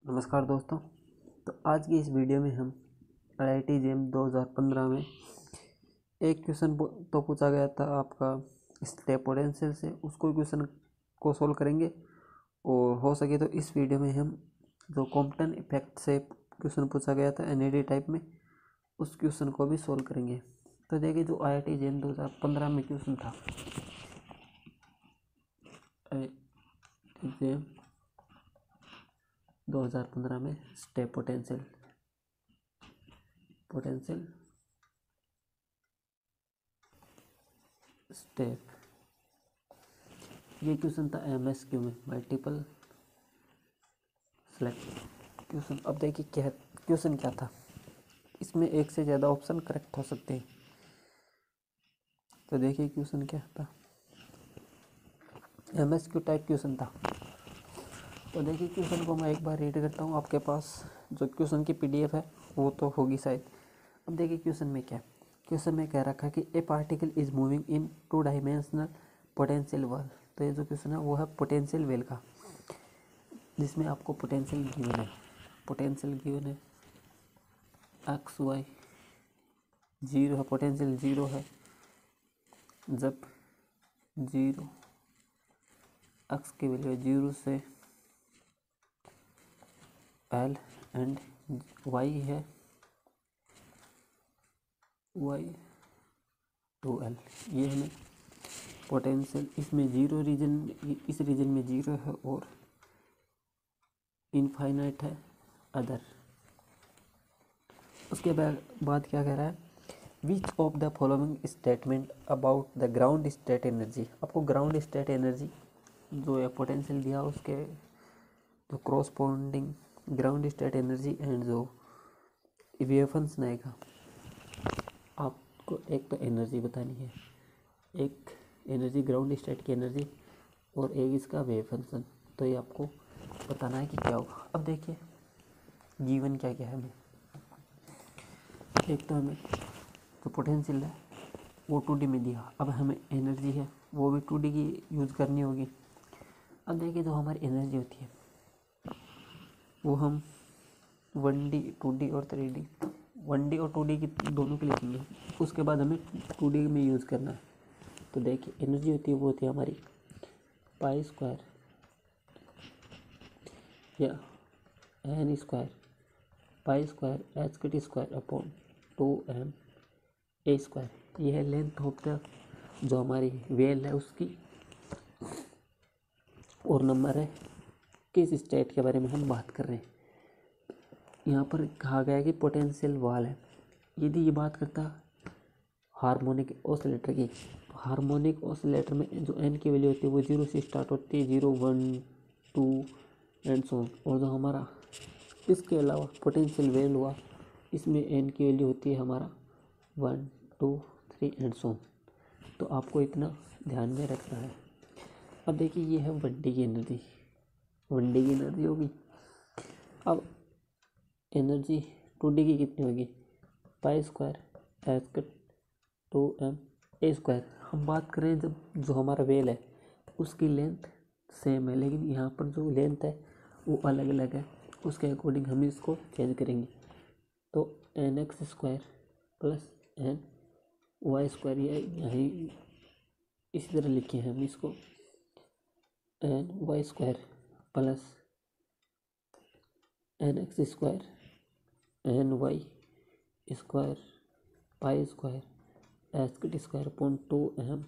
नमस्कार दोस्तों। तो आज की इस वीडियो में हम IIT जेम 2015 में एक क्वेश्चन तो पूछा गया था आपका स्टेप पोटेंशियल से, उसको क्वेश्चन को सोल्व करेंगे। और हो सके तो इस वीडियो में हम जो कॉम्पटन इफेक्ट से क्वेश्चन पूछा गया था NAD टाइप में, उस क्वेश्चन को भी सोल्व करेंगे। तो देखिए, जो IIT जेम 2015 में क्वेश्चन था, जेम 2015 में स्टेप पोटेंशियल स्टेप, ये क्वेश्चन था MSQ में, मल्टीपल सेलेक्ट क्वेश्चन। अब देखिए क्वेश्चन क्या था, इसमें एक से ज़्यादा ऑप्शन करेक्ट हो सकते हैं। तो देखिए क्वेश्चन क्या था, MSQ टाइप क्वेश्चन था। तो देखिए क्वेश्चन को मैं एक बार रीड करता हूँ, आपके पास जो क्वेश्चन की PDF है वो तो होगी शायद। अब देखिए क्वेश्चन में क्या है, क्वेश्चन में कह रखा है कि a particle is moving in 2 dimensional potential well. तो ये जो क्वेश्चन है वो है पोटेंशियल वेल का, जिसमें आपको पोटेंशियल गिवन है एक्स वाई जीरो है, पोटेंशियल जीरो है जब जीरो एक्स की वैल्यू जीरो से एल, एंड वाई है वाई टू एल। ये हमें पोटेंशियल, इसमें जीरो रीजन, इस रीजन में जीरो है और इनफाइनाइट है अदर। उसके बाद क्या कह रहा है, which of the following statement about the ground state energy. आपको ग्राउंड स्टेट एनर्जी जो है पोटेंशियल दिया, उसके जो corresponding ground state energy and जो वेव फंक्शन आएगा, आपको एक तो एनर्जी बतानी है, एक एनर्जी ग्राउंड स्टेट की एनर्जी और एक इसका वेव फंक्शन। तो ये आपको बताना है कि क्या होगा। अब देखिए गिवन क्या क्या है हमें, एक तो हमें जो पोटेंशियल है वो 2D में दिया, अब हमें एनर्जी है वो भी 2D की यूज़ करनी होगी। अब देखिए जो हमारी एनर्जी होती है वो हम 1D 2D और 3D, 1D और 2D की दोनों के लिए चाहिए, उसके बाद हमें 2D में यूज़ करना है। तो देखिए एनर्जी होती है वो होती है हमारी पाई स्क्वायर या N square pi square H K T square upon 2m A square. यह है लेंथ ऑफ द जो हमारी वेल है उसकी, और नंबर है किस स्टेट के बारे में हम बात कर रहे हैं। यहाँ पर कहा गया है कि पोटेंशियल वाल है। यदि ये बात करता हार्मोनिक ऑसिलेटर की, तो हार्मोनिक ऑसिलेटर में जो एन की वैल्यू होती है वो 0 से स्टार्ट होती है, 0 1 2 एंड सो ऑन। और जो हमारा इसके अलावा पोटेंशियल वेल हुआ, इसमें एन की वैल्यू होती है हमारा 1 2 3 एंड सो ऑन। तो आपको इतना ध्यान में रखना है। अब देखिए ये है 1D की एनर्जी, 1D की एनर्जी होगी। अब एनर्जी 2D की कितनी होगी, pi square H cut 2m A square. हम बात करें जब जो हमारा वेल है उसकी लेंथ सेम है, लेकिन यहाँ पर जो लेंथ है वो अलग अलग है, उसके अकॉर्डिंग हम इसको चेंज करेंगे। तो nx square plus N Y square, ये यहीं इसी तरह लिखे हैं हम इसको, N Y square plus nx square N Y square pi square H K T square upon 2m।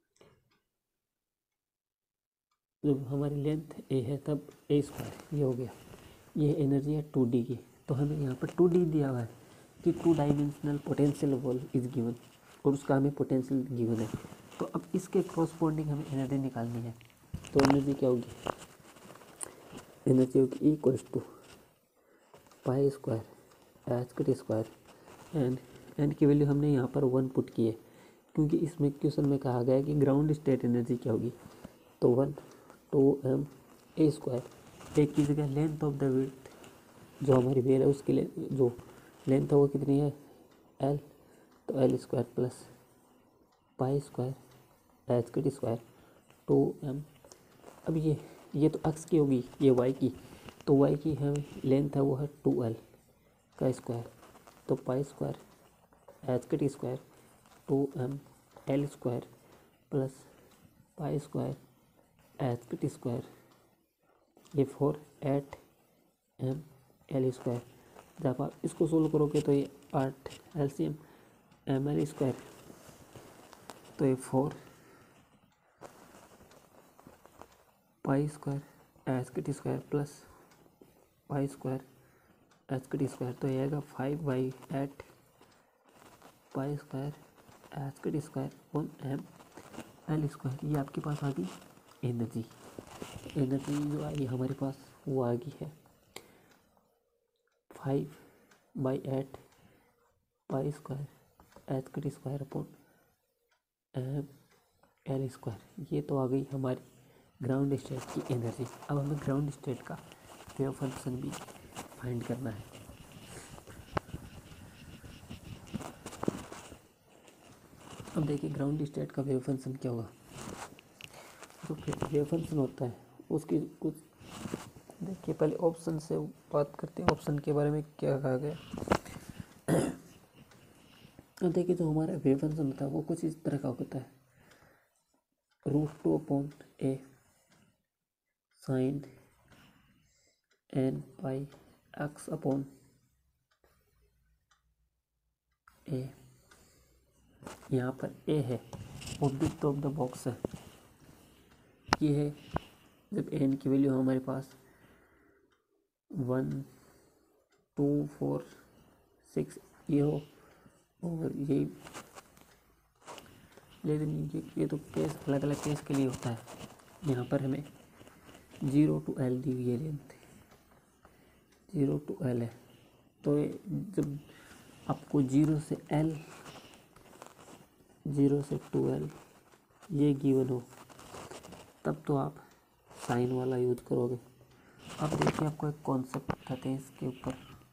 जब हमारी लेंथ a है तब a स्क्वायर, ये हो गया। ये एनर्जी है 2D की। तो हमें यहाँ पर 2D दिया हुआ है कि 2 dimensional potential wall is given, और उसका हमें पोटेंशियल गिवन है। तो अब इसके क्रॉसपोंडिंग हमें एनर्जी निकालनी है। तो एनर्जी क्या होगी, एनर्जी होगी equals to pi square H K T square and की वैल्यू हमने यहाँ पर 1 पुट की है, क्योंकि इसमें क्वेश्चन में कहा गया है कि ग्राउंड स्टेट एनर्जी क्या होगी। तो 1 2m ए स्क्वायर, एक की जगह लेंथ ऑफ द विड्थ जो हमारी वेल है उसकी जो लेंथ है वो कितनी है l, तो l square plus pi square H K T square 2m। अब ये तो x की होगी, ये y की, तो वाई की है लेंथ है वो है 2l का स्क्वायर, तो pi square H K T square 2m l square plus pi square H K T square, ये 4/8m l स्क्वायर। जब आप इसको सोल्व करोगे तो ये 8 LCM ml स्क्वायर, तो ये 4 pi square H K T square plus pi square H K T square, तो ये आएगा 5/8 pi square H K T square on ml square. ये आपके पास आ गई एनर्जी। एनर्जी जो आई हमारे पास वो आ गई है 5/8 pi square H K T square upon L square. ये तो आ गई हमारी ग्राउंड स्टेट की एनर्जी। अब हमें ग्राउंड स्टेट का वेव फंक्शन भी फाइंड करना है। अब देखिए ग्राउंड स्टेट का वेव फंक्शन क्या होगा। जो वेव फंक्शन होता है उसकी कुछ देखिए, पहले ऑप्शन से बात करते हैं, ऑप्शन के बारे में क्या कहा गया। अब देखिए जो हमारा वेव फंक्शन होता है वो कुछ इस तरह का होता है, √2/a sin n pi x upon a। यहाँ पर a है ऑब्जेक्ट ऑफ द बॉक्स है, ये है जब n की वैल्यू हमारे पास 1 2 4 6 ये हो, और ये लेकिन ये तो केस अलग अलग केस के लिए होता है। यहाँ पर हमें 0 to l दी हुई है लेंथ, 0 to l है, तो जब आपको 0 से 2l ये गिवन हो तब तो आप साइन वाला यूज करोगे। अब देखिए आपको एक कॉन्सेप्ट बताते हैं इसके ऊपर।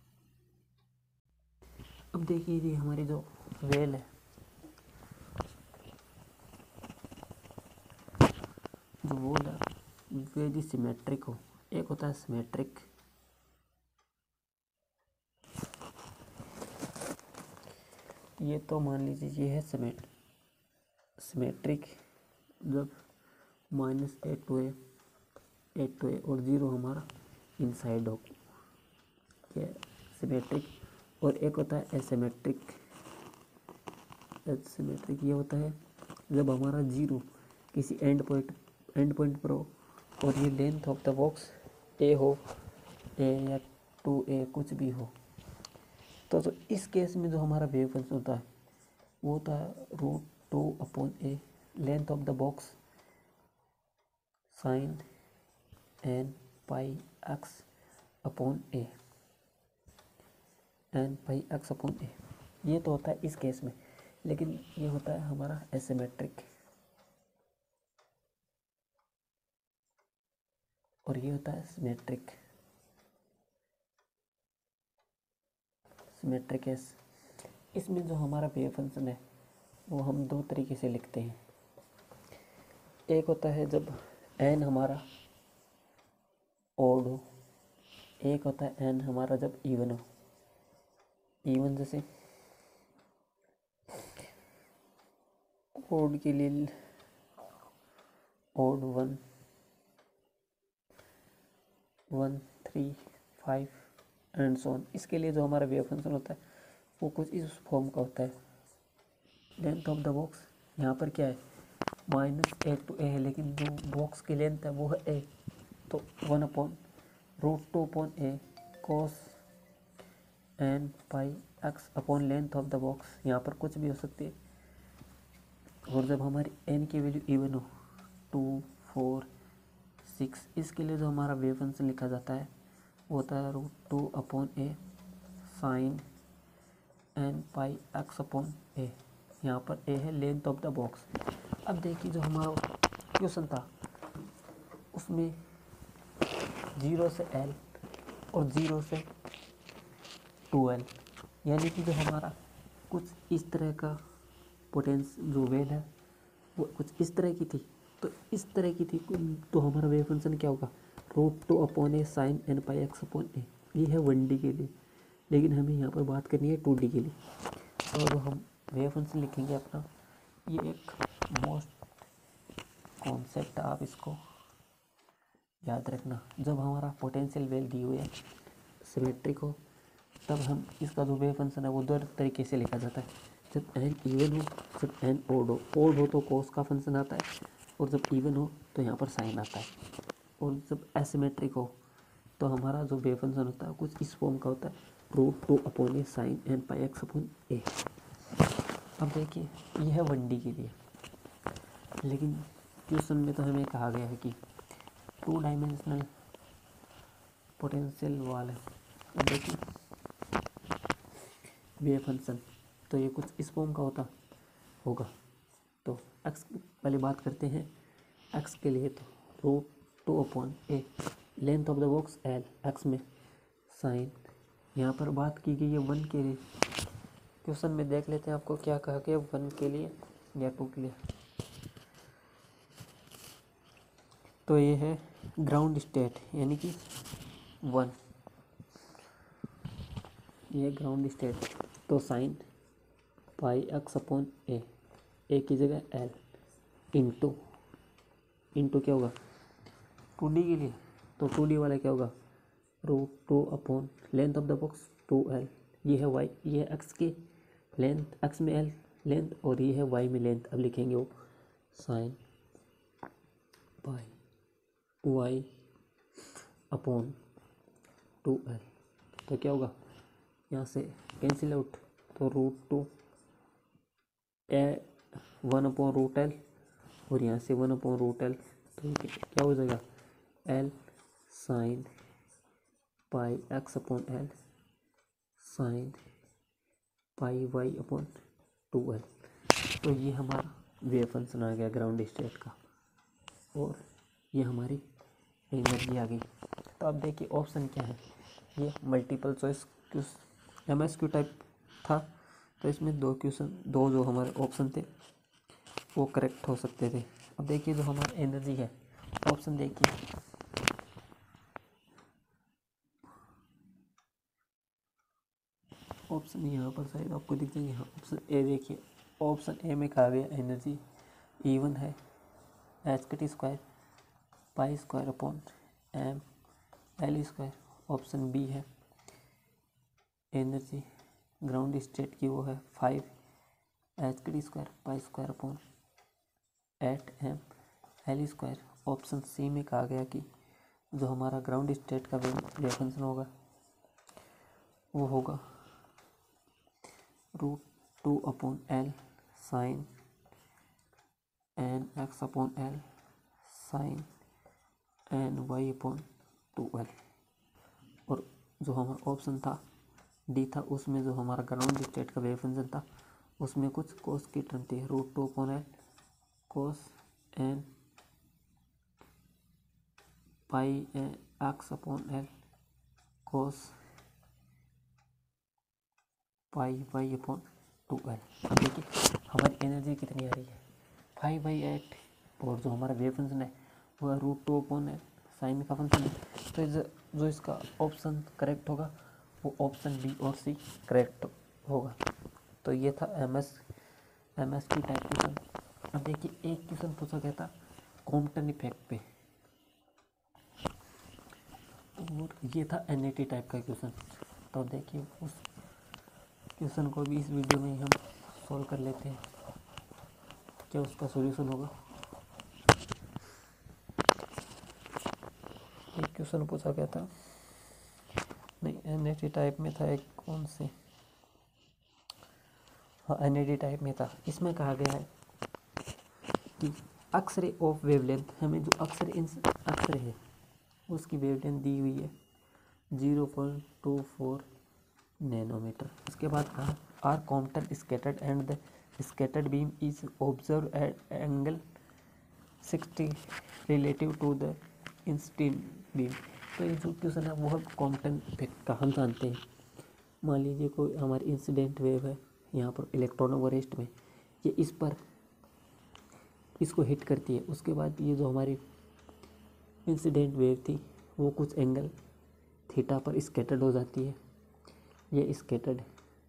अब देखिए ये हमारी जो वेल है, जो वोल है वे यदि सिमेट्रिक हो, एक होता है सिमेट्रिक, ये तो मान लीजिए ये है सिमेट्रिक जब -8 to a और 0 हमारा इनसाइड हो, ये सिमेट्रिक। और एक होता है एसिमेट्रिक। एसिमेट्रिक ये होता है जब हमारा 0 किसी एंड पॉइंट पर हो और ये length of the box a हो, a या 2a कुछ भी हो, तो इस केस में जो हमारा वेव फंक्शन होता है वो होता है √2/a length of the box sin n pi x upon a, n pi x upon a। ये तो होता है इस केस में, लेकिन ये होता है हमारा एसिमेट्रिक, और ये होता है सिमेट्रिक। सिमेट्रिक एस, इसमें जो हमारा वेव फंक्शन है वो हम दो तरीके से लिखते हैं। एक होता है जब n हमारा ओड हो, एक होता है n हमारा जब इवन हो। इवन जैसे ओड के लिए ओड 1 1 3 5 एंड सो ऑन। इसके लिए जो हमारा वेव फंक्शन होता है वो कुछ इस फॉर्म का होता है। लेंथ ऑफ द बॉक्स यहाँ पर क्या है -8 to a है, लेकिन जो बॉक्स की लेंथ है वो है a, तो 1/√2/a cos n pi x upon length of the box, यहाँ पर कुछ भी हो सकती है। और जब हमारी n की वैल्यू इवन हो 2 4 6, इसके लिए जो हमारा वेव फंक्शन लिखा जाता है वो होता है √2/a sin n pi x upon a। यहाँ पर a है लेंथ ऑफ द बॉक्स। अब देखिए जो हमारा क्वेश्चन था उसमें 0 से l और 0 से 2l, यानी कि जो हमारा कुछ इस तरह का पोटेंस जो वेल है वो कुछ इस तरह की थी, तो इस तरह की थी, तो हमारा वेव फंक्शन क्या होगा √2/sin n पाई x/a। ये है 1D के लिए, लेकिन हमें यहाँ पर बात करनी है 2D के लिए। तो अब हम वेव फंक्शन लिखेंगे अपना। ये एक मोस्ट कॉन्सेप्ट आप इसको याद रखना। जब हमारा पोटेंशियल वेल दी हुई है सिमेट्रिक हो, तब हम इसका जो वेव फंक्शन है वो दो तरीके से लिखा जाता है। जब n इवन हो, जब n ओड हो। ओड हो तो कोस का फंक्शन आता है, और जब इवन हो तो यहाँ पर साइन आता है। और जब एसिमेट्रिक हो तो हमारा जो वेव फंक्शन होता है कुछ इस फॉर्म का होता है, √2/sin n पाई x/a। अब देखिए यह है 1D के लिए, लेकिन क्वेश्चन में तो हमें कहा गया है कि 2 डायमेंशनल पोटेंशियल वाल है। अब देखिए वेव फंक्शन तो ये कुछ इस फॉर्म का होगा। तो x पहले बात करते हैं x के लिए। तो √2/a, length of the box l, x में साइन, यहाँ पर बात की गई है 1 के लिए। क्वेश्चन में देख लेते हैं आपको क्या कहा गया, 1 के लिए या 2 के लिए। तो ये है ग्राउंड स्टेट यानी कि 1, ये ग्राउंड स्टेट। तो साइन पाई x/a, a की जगह l, इंटू क्या होगा 2D के लिए। तो 2D वाला क्या होगा, √2 length of the box 2l। ये है y, ये है x की लेंथ, x में l लेंथ, और ये है y में लेंथ। अब लिखेंगे वो साइन पाई y/2l। तो क्या होगा, यहाँ से कैंसिल आउट। तो √2 1/√l, और यहाँ से 1/√l। तो क्या हो जाएगा, l sine pi x/l sine pi y/2l। तो ये हमारा वेव फंक्शन आ गया ग्राउंड स्टेट का, और ये हमारी एनर्जी आ गई। तो अब देखिए ऑप्शन क्या है, ये मल्टीपल चॉइस MSQ टाइप था। तो इसमें दो जो हमारे ऑप्शन थे वो करेक्ट हो सकते थे। अब देखिए जो हमारी एनर्जी है, ऑप्शन देखिए, ऑप्शन यहाँ पर शायद आपको दिख जाएंगे। हाँ, ऑप्शन ए देखिए, ऑप्शन ए में कहा गया एनर्जी E1 है h² π²/m ऑप्शन बी है एनर्जी ग्राउंड स्टेट की, वो है 5 h² π²/8m ऑप्शन सी में कहा गया कि जो हमारा ग्राउंड स्टेट का वेव फंक्शन होगा वो होगा √2/l sign nx/l sign ny/2l। और जो हमारा ऑप्शन था डी था, उसमें जो हमारा ग्राउंड स्टेट का वेव फंक्शन था उसमें कुछ कोस की टर्म थी, √2/l कोस n पाई x/l कोस पाई y/2l। अब देखिए हमारी एनर्जी कितनी आ रही है 5/8, और जो हमारा वेव फंक्शन है वो है √2/l साइन का फंक्शन है। तो जो इसका ऑप्शन करेक्ट होगा वो ऑप्शन बी और सी करेक्ट होगा। तो ये था MSQ टाइप क्वेश्चन। अब देखिए एक क्वेश्चन पूछा गया था कॉम्पटन इफेक्ट पे, और ये था NAT टाइप का क्वेश्चन। तो देखिए उस क्वेश्चन को भी इस वीडियो में हम सॉल्व कर लेते हैं, क्या उसका सॉल्यूशन होगा। एक क्वेश्चन पूछा गया था, नहीं NAT टाइप में था, एक कौन से, हाँ NAT टाइप में था। इसमें कहा गया है कि अक्सरे ऑफ वेवलेंथ, हमें जो अक्सरे है उसकी वेवलेंथ दी हुई है 0.24 नैनोमीटर। उसके बाद कहा are Compton scattered and the scattered beam is observe at angle 60 relative to the incident beam. तो ये जो क्वेश्चन है वो है कॉम्पटन इफेक्ट का। हम जानते हैं, मान लीजिए कोई हमारी इंसिडेंट वेव है यहाँ पर इलेक्ट्रॉनों को रेस्ट में, ये इस पर इसको हिट करती है, उसके बाद ये जो हमारी इंसिडेंट वेव थी वो कुछ एंगल थीटा पर स्कैटर्ड हो जाती है। ये स्कैटर्ड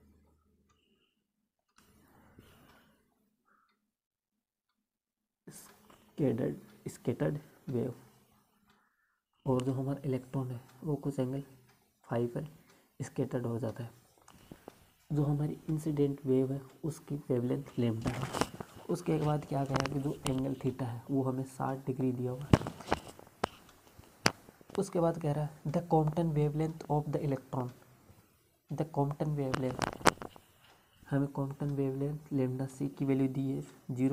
स्कैटर्ड वेव। और जो हमारा इलेक्ट्रॉन है वो कुछ एंगल फाई पर स्कैटर्ड हो जाता है। जो हमारी इंसिडेंट वेव है उसकी वेवलेंथ लैम्डा है। उसके बाद क्या कहा कि जो एंगल थीटा है वो हमें 60 डिग्री दिया हुआ है। उसके बाद कह रहा है the Compton wavelength of the electron. The Compton wavelength, हमें कॉम्पटन वेवलेंथ लैम्डा सी की वैल्यू दी है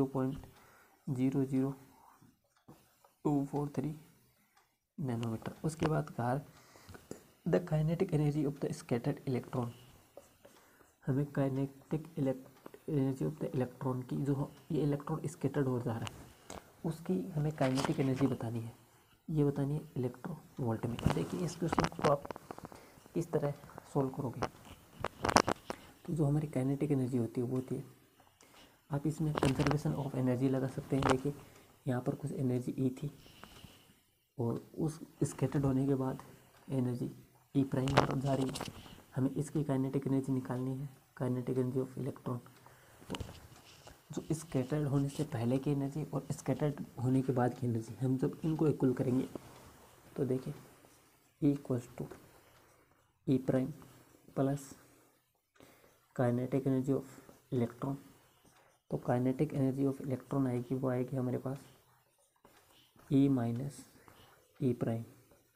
0.00243 नैनोमीटर। उसके बाद कहा the kinetic energy of the scattered electron. हमें kinetic energy of the electron की, जो ये इलेक्ट्रॉन स्कैटर्ड हो जा रहा है उसकी हमें काइनेटिक एनर्जी बतानी है। ये बतानी है इलेक्ट्रो वोल्ट में। देखिए इस क्वेश्चन को आप इस तरह सोल्व करोगे तो जो हमारी काइनेटिक एनर्जी होती है वो होती है, आप इसमें कंजर्वेशन ऑफ एनर्जी लगा सकते हैं। देखिए यहाँ पर कुछ एनर्जी ई थी और उस स्कैटर्ड होने के बाद एनर्जी ई प्राइम तरफ जा रही है। हमें इसकी काइनेटिक एनर्जी निकालनी है, काइनेटिक एनर्जी ऑफ इलेक्ट्रॉन। तो जो स्कैटर्ड होने से पहले की एनर्जी और स्कैटर्ड होने के बाद की एनर्जी, हम जब इनको इक्वल करेंगे तो देखिए E equals to E prime plus kinetic energy of electron. तो काइनेटिक एनर्जी ऑफ इलेक्ट्रॉन आएगी, वो आएगी हमारे पास ई माइनस ई प्राइम,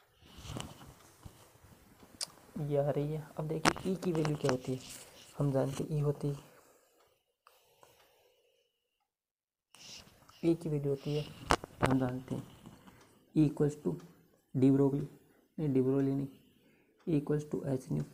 ये आ रही है। अब देखिए ई की वैल्यू क्या होती है, हम जानते हैं ई होती है, ई की वैल्यू होती है, हम जानते हैं E equals to de Broglie, नहीं डी ब्रोगली नहीं, E equals to H nu.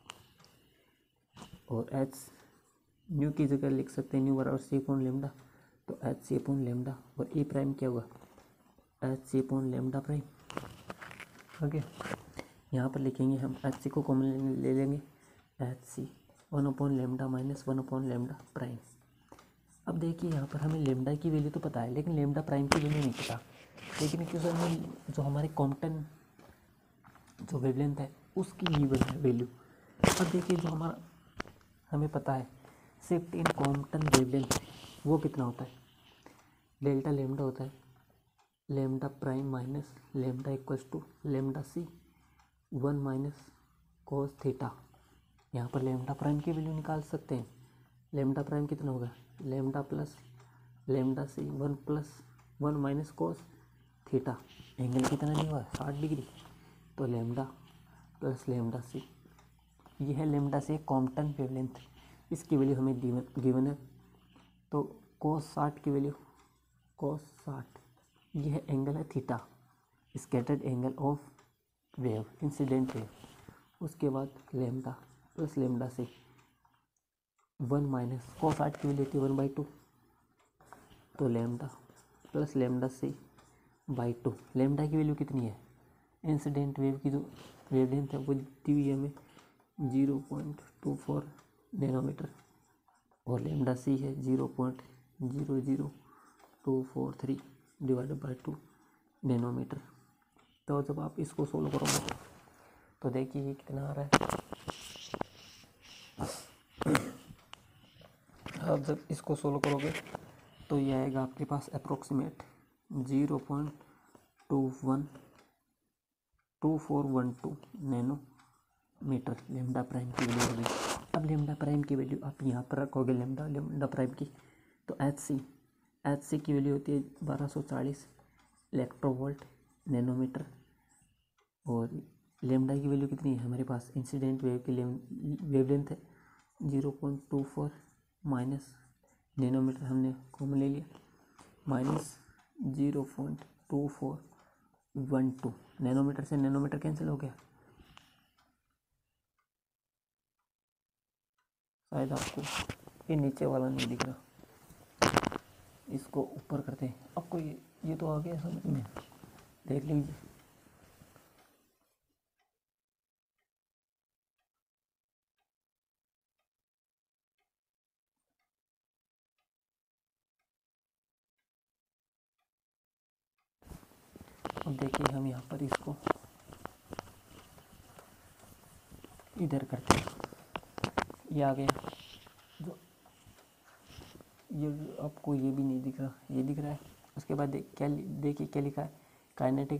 और एच न्यू की जगह लिख सकते हैं न्यू बराबर सी अपॉन लेमडा, तो एच सी अपॉन लेमडा। और ई प्राइम क्या होगा, H C upon lambda prime. Okay, यहाँ पर लिखेंगे हम एच सी को कॉमन ले लेंगे, H C 1 upon lambda minus 1 upon lambda prime. अब देखिए यहाँ पर हमें लेमडा की वैल्यू तो पता है लेकिन लेमडा प्राइम की वैल्यू नहीं पता। लेकिन क्योंकि हमें जो हमारे कॉम्पटन जो वेवलेंथ है उसकी गिवन है वैल्यू। अब देखिए जो हमारा हमें पता है शिफ्ट इन कॉम्पटन वेवलेंथ वो कितना होता है, डेल्टा लेमडा होता है, lambda prime minus lambda equals to lambda C 1 minus cos theta. यहाँ पर लेमडा प्राइम की वैल्यू निकाल सकते हैं। लेमडा प्राइम कितना होगा, lambda plus lambda C 1 plus 1 minus cos theta. Angle कितना नहीं हुआ, 60 डिग्री। तो लेमडा प्लस लेमडा सी, यह है लेमडा सी कॉम्पटन वेवलेंथ, इसकी वैल्यू हमें गिवन है। तो कोस 60 की वैल्यू, कोस 60, यह एंगल है theta, scattered angle of wave, incident wave. उसके बाद lambda plus lambda C 1 minus cos 60 की वैल्यू होती है 1/2, तो lambda plus lambda C by 2। Lambda की वैल्यू कितनी है, इंसिडेंट वेव की जो वेवलेंथ है वो दी हुई है हमें 0.24 नैनोमीटर और लेमडा सी है 0.00243 डिवाइडेड बाई 2 नैनोमीटर। तो जब आप इसको सोल्व करोगे तो देखिए ये कितना आ रहा है। आप जब इसको सोल्व करोगे तो ये आएगा आपके पास अप्रोक्सीमेट 0.2412 नैनोमीटर लेमडा प्राइम की वैल्यू होगी। अब लेमडा प्राइम की वैल्यू आप यहाँ पर रखोगे लेमडा प्राइम की, तो एच सी की वैल्यू होती है 1240 इलेक्ट्रोवोल्ट नैनोमीटर। और लेमडा की वैल्यू कितनी है हमारे पास, इंसिडेंट वेव की वेवलेंथ है 0.24 माइनस नैनोमीटर, हमने कॉमन ले लिया, माइनस 0.2412 नैनोमीटर से नैनोमीटर कैंसिल हो गया। शायद आपको ये नीचे वाला नहीं दिख रहा, इसको ऊपर करते हैं। आपको ये तो आ गया समझ में, देख लीजिए। अब देखिए हम यहाँ पर इसको इधर करते हैं। ये आ गया, जो ये आपको ये भी नहीं दिख रहा, ये दिख रहा है। उसके बाद देखिए क्या लिखा है, kinetic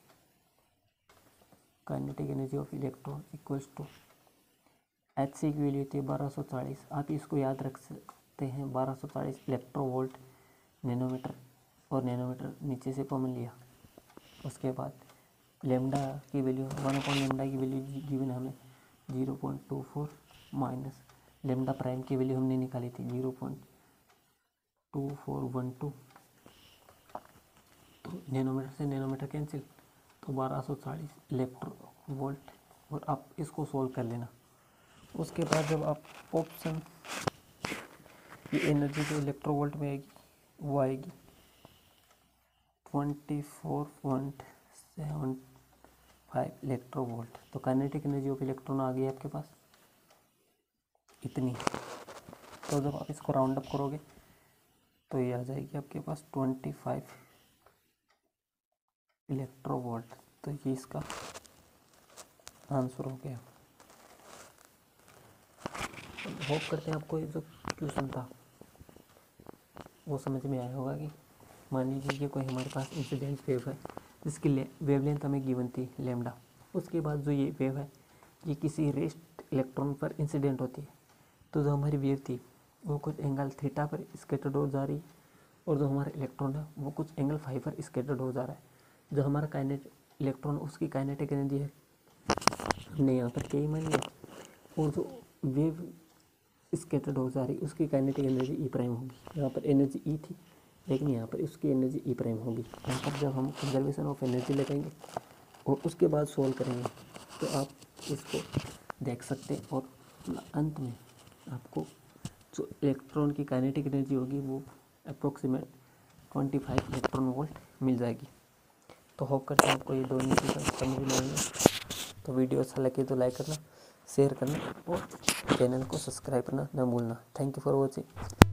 energy of electron equals to HC की वैल्यू थी 1240। आप इसको याद रख सकते हैं, 1240 इलेक्ट्रोवोल्ट नैनोमीटर, और नैनोमीटर नीचे से कॉमन लिया। उसके बाद लेमडा की वैल्यू 1/λ की वैल्यू गिवन हमें 0.24 माइनस लेमडा प्राइम की वैल्यू हमने निकाली थी 0.2412। तो नैनोमीटर से नैनोमीटर कैंसिल, तो 1240 इलेक्ट्रोवोल्ट। और आप इसको सोल्व कर लेना। उसके बाद जब आप ऑप्शन, ये एनर्जी जो इलेक्ट्रोवोल्ट में आएगी वो आएगी 24.75 इलेक्ट्रोवोल्ट। तो काइनेटिक एनर्जी ऑफ इलेक्ट्रॉन आ गई आपके पास इतनी। तो जब आप इसको राउंड अप करोगे तो ये आ जाएगी आपके पास 25 इलेक्ट्रोवोल्ट। तो ये इसका आंसर हो गया। होप करते हैं आपको ये जो क्वेश्चन था वो समझ में आया होगा। कि मान लीजिए ये कोई हमारे पास इंसिडेंट वेव है जिसकी वेवलेंथ हमें गिवन थी लैम्डा। उसके बाद जो ये वेव है ये किसी रेस्ट इलेक्ट्रॉन पर इंसिडेंट होती है। तो जो हमारी वेव थी वो कुछ एंगल थीटा पर स्कैटर्ड हो जा रही है, और जो हमारा इलेक्ट्रॉन है वो कुछ एंगल फाई पर स्कैटर्ड हो जा रहा है। जो हमारा काइनेटिक इलेक्ट्रॉन उसकी काइनेटिक एनर्जी है हमने यहाँ पर के मान लिया, और जो वेव स्कैटर्ड हो जा रही उसकी काइनेटिक एनर्जी ई प्राइम होगी। यहाँ पर एनर्जी ई थी लेकिन यहाँ पर उसकी एनर्जी ई प्राइम होगी। यहाँ पर जब हम कंजर्वेशन ऑफ एनर्जी लगाएंगे और उसके बाद सोल्व करेंगे तो आप इसको देख सकते हैं, और अंत में आपको जो इलेक्ट्रॉन की काइनेटिक एनर्जी होगी वो अप्रोक्सीमेट 25 इलेक्ट्रॉन वोल्ट मिल जाएगी। तो होप करते हैं आपको ये दोनों चीज़ें समझ में आएंगे। तो वीडियो अच्छा लगे तो लाइक करना, शेयर करना और चैनल को सब्सक्राइब करना ना भूलना। Thank you for watching.